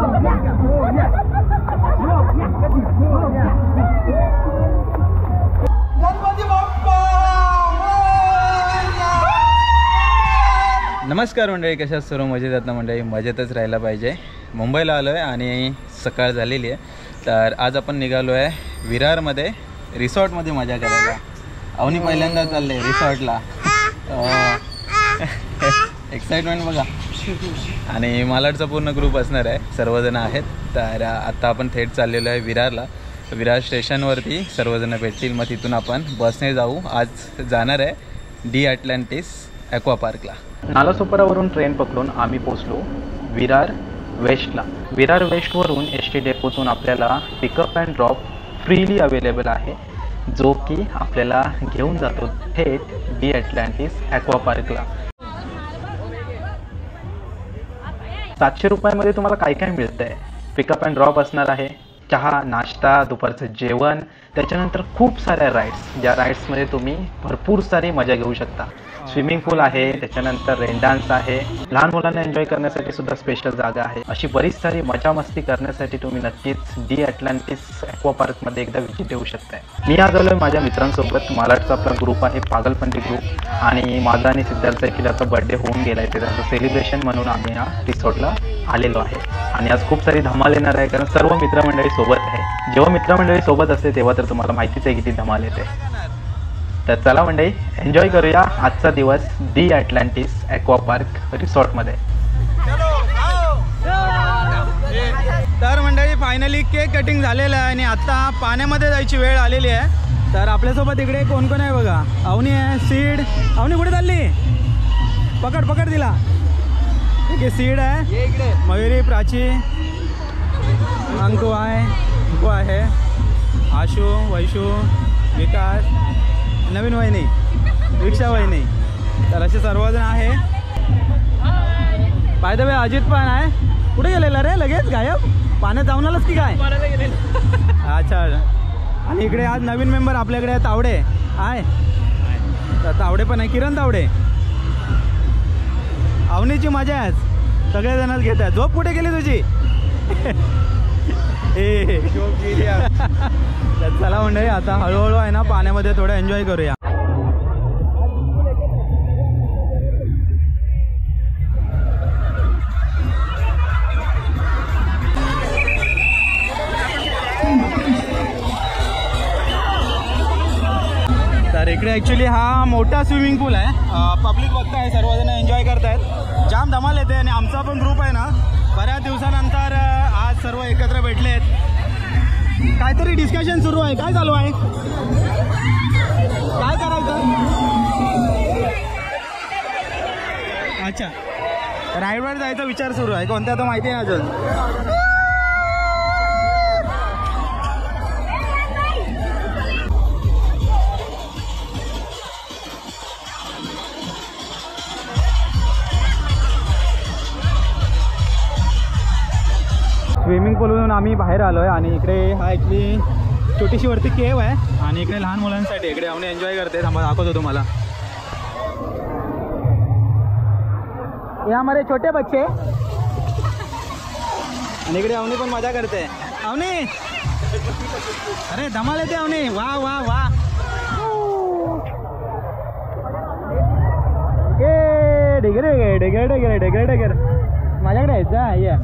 नमस्कार मंडळी, कशा सर्व मजेत आहेत ना मंडळी? मजेतच राहायला पाहिजे. मुंबईला आलो आहे आणि सकाळ झालेली आहे. तर आज आपण निघालो आहे विरारमध्ये रिसॉर्टमध्ये मजा करायला. अवनी पहिल्यांदा चालले रिसॉर्टला. एक्साइटमेंट बघा. आणि मालाडचा पूर्ण ग्रुप असणार आहे, सर्वजण आहेत. तर आत्ता आपण थेट चाललेलो आहे विरारला. विरार स्टेशनवरती सर्वजण भेटतील, मग तिथून आपण बसने जाऊ. आज जाणार आहे डी अटलांटिस ॲक्वा पार्कला. नालासोपारावरून ट्रेन पकडून आम्ही पोचलो विरार वेस्टला. विरार वेस्टवरून ST डेपोतून आपल्याला pickup and drop freely available आहे, जो की आपल्याला घेऊन जातो थेट डी अटलांटिस ॲक्वा पार्कला. 700 रुपयामध्ये तुम्हाला काय काय मिळतं आहे. पिकअप अँड ड्रॉप असणार आहे, चहा, नाश्ता, दुपारचं जेवण, त्याच्यानंतर खूप साऱ्या राईड्स, ज्या राईड्समध्ये तुम्ही भरपूर सारी मजा घेऊ शकता. स्विमिंग पूल आहे, त्याच्यानंतर रेन डान्स आहे, लहान मुलांना एन्जॉय करण्यासाठी सुद्धा स्पेशल जागा आहे. अशी बरीच सारी मजा मस्ती करण्यासाठी तुम्ही नक्कीच डी अटलांटिस ॲक्वा पार्कमध्ये एकदा व्हिजिट देऊ शकताय. मी आज आलो माझ्या मित्रांसोबत. मालाडचा आपला ग्रुप आहे, पागलपंडी ग्रुप. आणि माझा आणि सिद्धार्थ किलाचा बर्थडे होऊन गेला आहे, त्याचं सेलिब्रेशन म्हणून आम्ही या रिसॉर्टला आलेलो आहे. आणि आज खूप सारी धमाल येणार आहे, कारण सर्व मित्रमंडळी सोबत आहे. जेव्हा मित्रमंडळी सोबत असते तेव्हा तर तुम्हाला माहितीच आहे किती धमाल येते. तर चला मंडळी, एन्जॉय करूया आजचा दिवस डी अटलांटिस ॲक्वा पार्क रिसॉर्टमध्ये. तर मंडळी, फायनली केक कटिंग झालेलं आहे आणि आत्ता पाण्यामध्ये जायची वेळ आलेली आहे. तर आपल्यासोबत इकडे कोण कोण आहे बघा. अवनी आहे, सीड. अवनी कुठे चालली? पकड पकड तिला. ठीक आहे, सीड आहे, मयुरी, प्राची, अंकु आहे, आशू, वैशू, विकास, नवीन वहिनी, रिक्षा वहिनी. तर असे सर्वजण आहे. बाय द वे अजित पण आहे. कुठे गेलेला रे? लगेच गायब. पाण्यात जाऊन आलास की काय? अच्छा. आणि इकडे आज नवीन मेंबर आपल्याकडे आहे, तावडे आहे. तर तावडे पण आहे, किरण तावडे. अवनीची मजा आहे, सगळेजणच घेत आहे. झोप कुठे गेली तुझी? चला मंडळी, आता हळूहळू आहे ना पाण्यामध्ये थोडं एन्जॉय करूया. तर इकडे ॲक्च्युली हा मोठा स्विमिंग पूल आहे. पब्लिक बघताय, सर्वजण एन्जॉय करतायत. जाम धमाल येते. आणि आमचा पण ग्रुप आहे ना, बऱ्याच दिवसानंतर आज सर्व एकत्र भेटले आहेत. काहीतरी डिस्कशन सुरू आहे. काय चालू आहे? काय करायचं? अच्छा, राईडवर जायचा विचार सुरू आहे. कोणत्या तर माहिती आहे अजून? स्विमिंग पूलवरून आम्ही बाहेर आलो आहे. आणि इकडे हा ॲक्च्युली छोटीशी वरती केव आहे. आणि इकडे लहान मुलांसाठी इकडे आम्ही एन्जॉय करते. थांबा दाखवतो तुम्हाला. हे हमारे छोटे बच्चे. आणि इकडे अवनी पण मजा करते. अवनी, अरे धमाल येते अवनी. वा वा वा. ए digger digger digger digger digger. माझ्याकडे यायचा ये.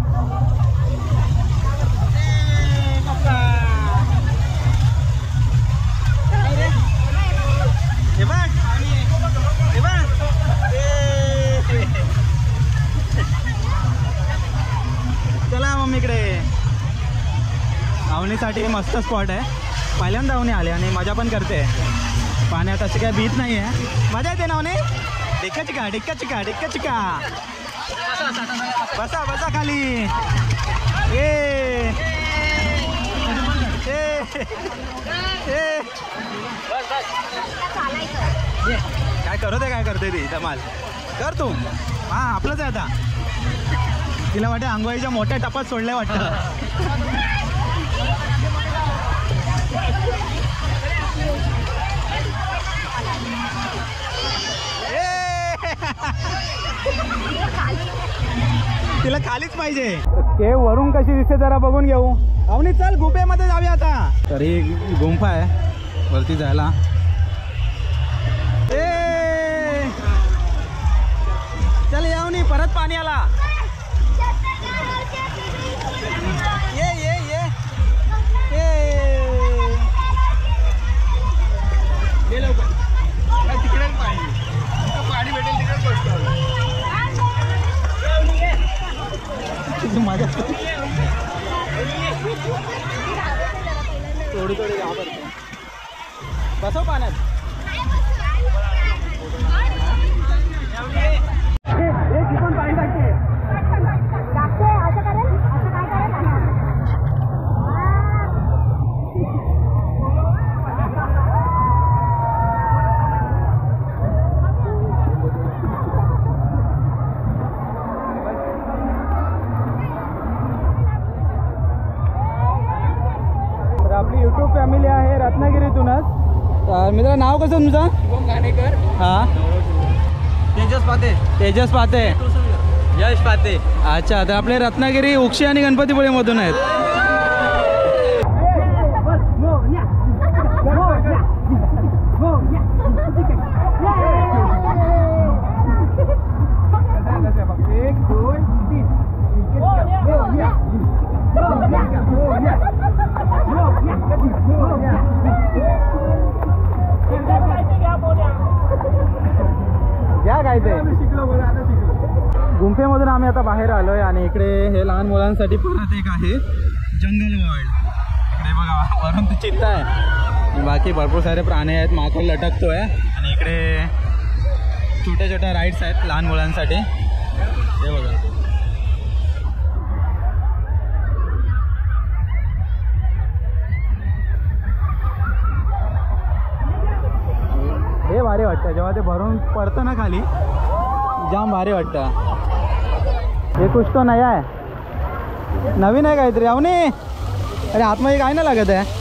चला मम्मीकडे. अवनीसाठी मस्त स्पॉट आहे. पहिल्यांदा अवनी आले आणि मजा पण करते पाण्यात. अशी काय भीत नाही आहे, मजा येते ना अवनी. डिक्का चिका डिक्का चिका डिक्का चिका. बसा बसा खाली. ए काय करते ती धमाल. कर तू. हां, आपलंच आहे आता. तिला वाटतं आंघोळीच्या मोठ्या टपात सोडल्या वाटतं. तिला खालीच पाहिजे. केव वरून कशी दिसते जरा बघून घेऊ. अवनी चल गुफेमध्ये जाऊया आता. तर ही गुंफा आहे वरती जायला. चल यावनी परत पाणी आला. ये ये ये ये लवकर तिकडे पाणी भेटेल तिकडे बसतो. माझ्या थोडी थोडी घाबरतो. बसव पाण्यात. पाणी टाकते. आपली यूट्यूब फॅमिली आहे रत्नागिरीतूनच. तर मित्रा नाव कसं तुमचं? शुभम घाणेकर. हां. तेजस पाते. तेजस पाते. यश पाते. अच्छा, तर आपले रत्नागिरी उक्षी आणि गणपतीपुळेमधून आहेत. गुंफेमधून आम्ही आता बाहेर आलोय आणि इकडे हे लहान मुलांसाठी परत एक आहे जंगल वर्ल्ड. इकडे बघा वरून ते चित्ता आहे. बाकी भरपूर सारे प्राणी आहेत. माकड लटकतोय आणि इकडे छोट्या छोट्या राईड्स आहेत लहान मुलांसाठी. हे बघा. हे भारी वाटतं जेव्हा ते भरून पडतं ना खाली. जाम भारी वाटतं. हे कुछ तो नया आहे. नवीन आहे काहीतरी. अवनी अरे आतमध्ये काय नाही लागत आहे.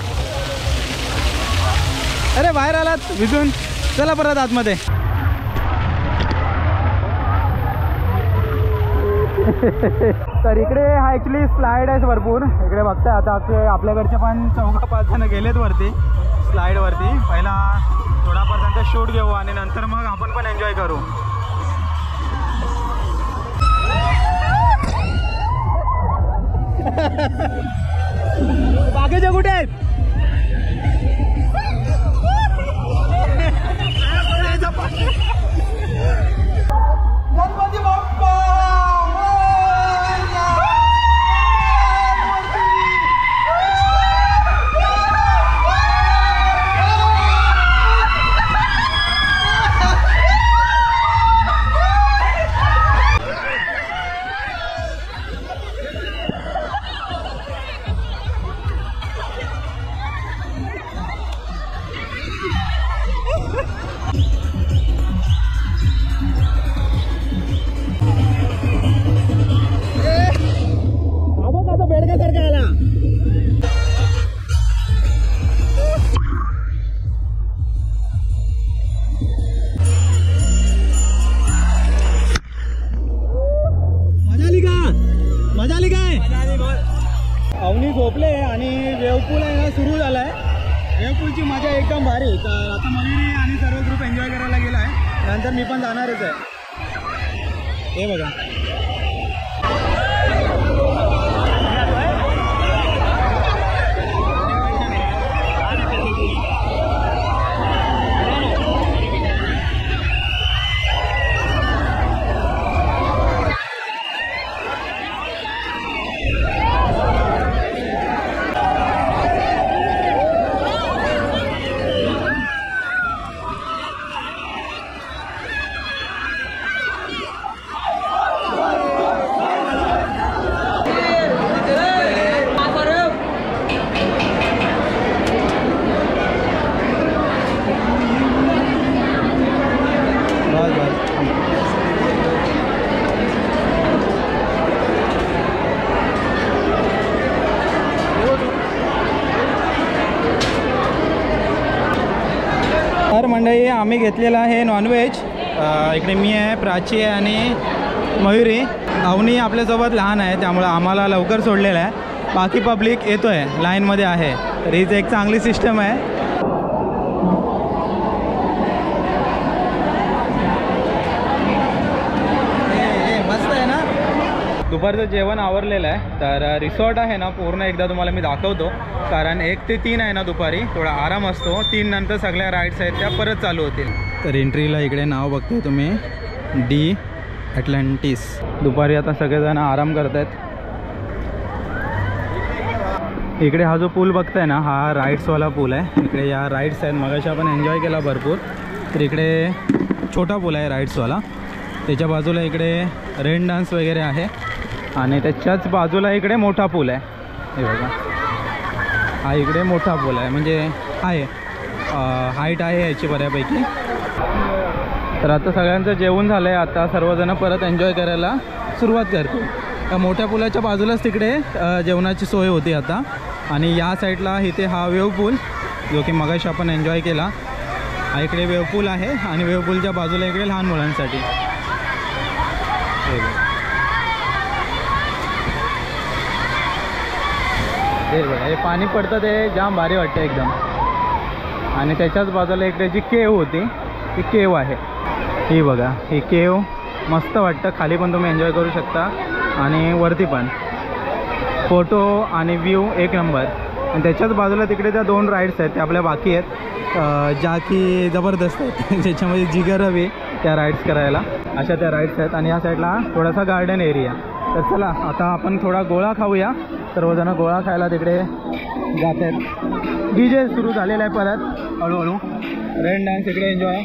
अरे बाहेर आलात भिजून. चला परत आतमध्ये. तर इकडे हा ॲक्च्युली स्लाईड आहे भरपूर. इकडे बघताय आता आपल्याकडचे पण 4-5 जण गेलेत वरती स्लाईडवरती. पहिला थोडाफार त्यांचा शूट घेऊ आणि नंतर मग आपण पण एन्जॉय करू. बाकीचे कुठे आहेत? गणपती बाप्पा. अवनी झोपले आणि वेवपूल आहे ना सुरू झाला आहे. वेवपूलची मजा एकदम भारी. तर आता मयुरी आणि सर्व ग्रुप एन्जॉय करायला गेला आहे. नंतर मी पण जाणारच आहे. हे बघा. तर मंडळी आम्ही घेतलेलं आहे नॉनव्हेज. इकडे मी आहे, प्राची आहे आणि मयुरी. अवनी आपल्यासोबत लहान आहे त्यामुळे आम्हाला लवकर सोडलेलं आहे. बाकी पब्लिक येतोय, लाईनमध्ये आहे. तर हीच एक चांगली सिस्टम आहे. मस्त आहे ना. दुपारचं जेवण आवरलेलं आहे. तर रिसॉर्ट आहे ना पूर्ण एकदा तुम्हाला मी दाखवतो, कारण 1 ते 3 आहे ना दुपारी थोडा आराम असतो. 3 नंतर सगळ्या राईड्स आहेत त्या परत चालू होतील. तर एंट्रीला इकडे नाव बघतोय तुम्ही, डी ॲटलांटिस. दुपारी आता सगळेजण आराम करत आहेत. इकडे हा जो पूल बघताय ना हा राईड्सवाला पूल आहे. इकडे या राईड्स आहेत, मगाशी आपण एन्जॉय केला भरपूर. तर इकडे छोटा पूल आहे राईड्सवाला. त्याच्या बाजूला इकडे रेन डान्स वगैरे आहे आणि त्याच्याच बाजूला इकडे मोठा पूल आहे. हे बघा, हा इकडे मोठा पूल आहे, म्हणजे आहे हाईट आहे याची बऱ्यापैकी. तर आता सगळ्यांचं जेवण झालं आहे. आता सर्वजण परत एन्जॉय करायला सुरुवात करतो. मोठ्या पुलाच्या बाजूलाच तिकडे जेवणाची सोय होती आता. आणि या साईडला इथे हा वेव पूल जो की मगाशी आपण एन्जॉय केला, हा इकडे वेव पूल आहे. आणि वेव पूलच्या बाजूला इकडे लहान मुलांसाठी हे पाणी पडतं ते जाम भारी वाटतं एकदम. आणि त्याच्याच बाजूला इकडे जी केव होती ती केव आहे. ही बघा, ही केव मस्त वाटतं. खाली पण तुम्ही एन्जॉय करू शकता आणि वरती पण फोटो आणि व्ह्यू एक नंबर. आणि त्याच्याच बाजूला तिकडे त्या 2 राईड्स आहेत त्या आपल्या बाकी आहेत, ज्या की जबरदस्त आहेत. ज्याच्यामध्ये जिगर हवी त्या राईड्स करायला, अशा त्या राईड्स आहेत. आणि या साईडला थोडासा गार्डन एरिया. तर चला आता आपण थोडा गोळा खाऊया. सर्वजण गोळा खायला तिकडे जात आहेत. DJ सुरू झालेला आहे परत हळूहळू. रेन डान्स इकडे एन्जॉय.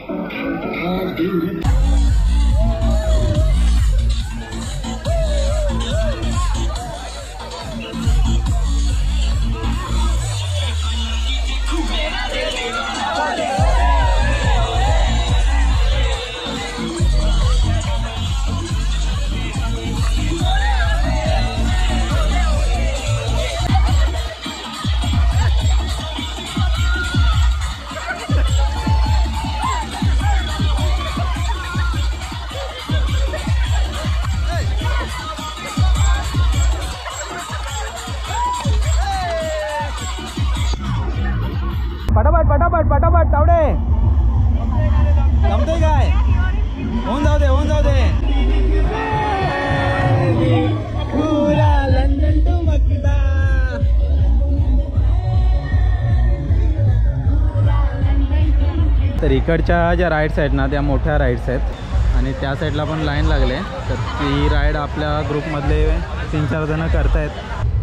पटापट पटापट पटापट तावडे जमतंय काय? होऊन जाऊ दे, होऊन जाऊ दे. लंडन टू मक्का. तर इकडच्या ज्या राईड्स आहेत ना त्या मोठ्या राईड्स आहेत आणि त्या साईडला पण लाईन लागले. तर ती राईड आपल्या ग्रुपमधले 3-4 जण करतायत.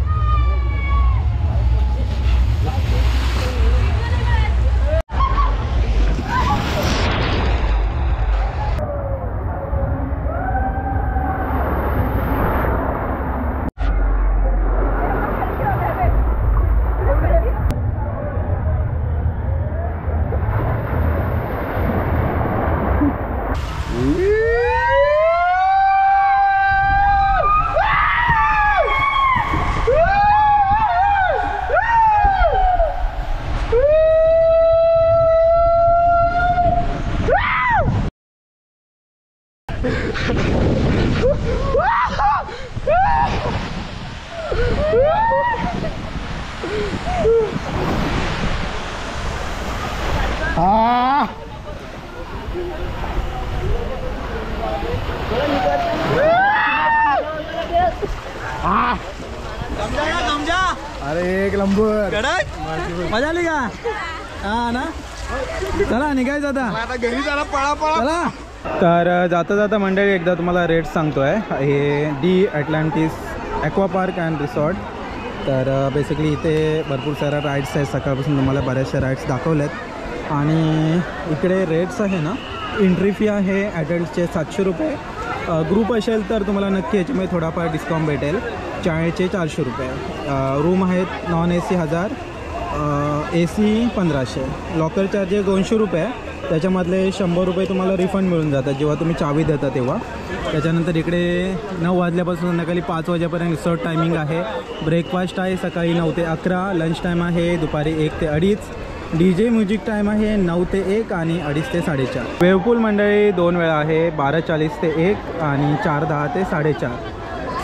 अरे एक नंबर कडक मजा आली का? हा ना, चला निघायचं आता घरी चला, पळा पळा चला. तर जाता जाता मंडळी एकदा तुम्हाला रेट्स सांगतोय. हे the Atlantis aqua park and resort. तर बेसिकली इथे भरपूर साऱ्या राईड्स आहेत. सकाळपासून तुम्हाला बऱ्याचशा राईड्स दाखवल्यात. आणि इकडे रेट्स आहे ना, एंट्री फी आहे ॲडल्टचे 700 रुपये. ग्रुप असेल तर तुम्हाला नक्की याच्यामध्ये थोडाफार डिस्काउंट भेटेल. चाळीचे 400 रुपये. रूम आहेत non AC 1000, AC 1500. Locker charges 200 रुपये. त्याच्यामधले 100 रुपये तुम्हाला रिफंड मिळून जातात जेव्हा तुम्ही चावी देता तेव्हा. त्याच्यानंतर इकडे 9 वाजल्यापासून संध्याकाळी 5 वाजेपर्यंत रिसॉर्ट टायमिंग आहे. ब्रेकफास्ट आहे सकाळी 9 ते 11. लंच टाईम आहे दुपारी 1 ते 2:30. DJ म्युझिक टाईम आहे 9 ते 1 आणि 2:30 ते 4:30. वेवपूल मंडळी 2 वेळा आहे, 12:40 ते 1 आणि 4:10 ते 4:30.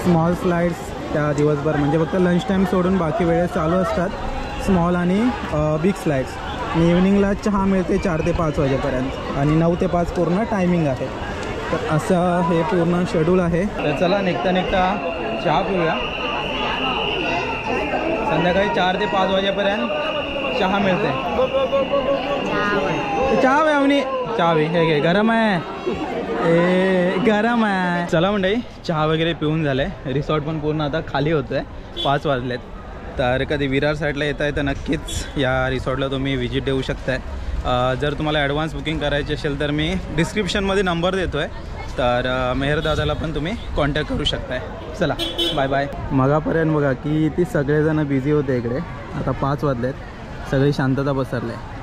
स्मॉल स्लाइड्स त्या दिवसभर म्हणजे फक्त लंच टाईम सोडून बाकी वेळेस चालू असतात स्मॉल आणि बिग स्लाइड्स. आणि इव्हनिंगला चहा मिळते 4 ते 5 वाजेपर्यंत आणि 9 ते 5 पूर्ण टायमिंग आहे. तर असं हे पूर्ण शेड्यूल आहे. तर चला निघता चहा पिऊया. संध्याकाळी 4 ते 5 वाजेपर्यंत चहा मिळते. चहा आहे अवनी, चहा हे घे, गरम आहे, गरम आहे. चला मंडळी, चहा वगैरे पिऊन झालं आहे. रिसॉर्ट पण पूर्ण आता खाली होतो आहे, 5 वाजलेत. तर कधी विरार साईडला येत आहे तर नक्कीच या रिसॉर्टला तुम्ही व्हिजिट देऊ शकताय. जर तुम्हाला ॲडव्हान्स बुकिंग करायची असेल तर मी डिस्क्रिप्शनमध्ये नंबर देतो आहे, तर मेहर दादाला पण तुम्ही कॉन्टॅक्ट करू शकताय. चला बाय बाय. मगापर्यंत बघा की ती सगळेजण बिझी होते इकडे, आता 5 वाजलेत, सगळी शांतता पसरले.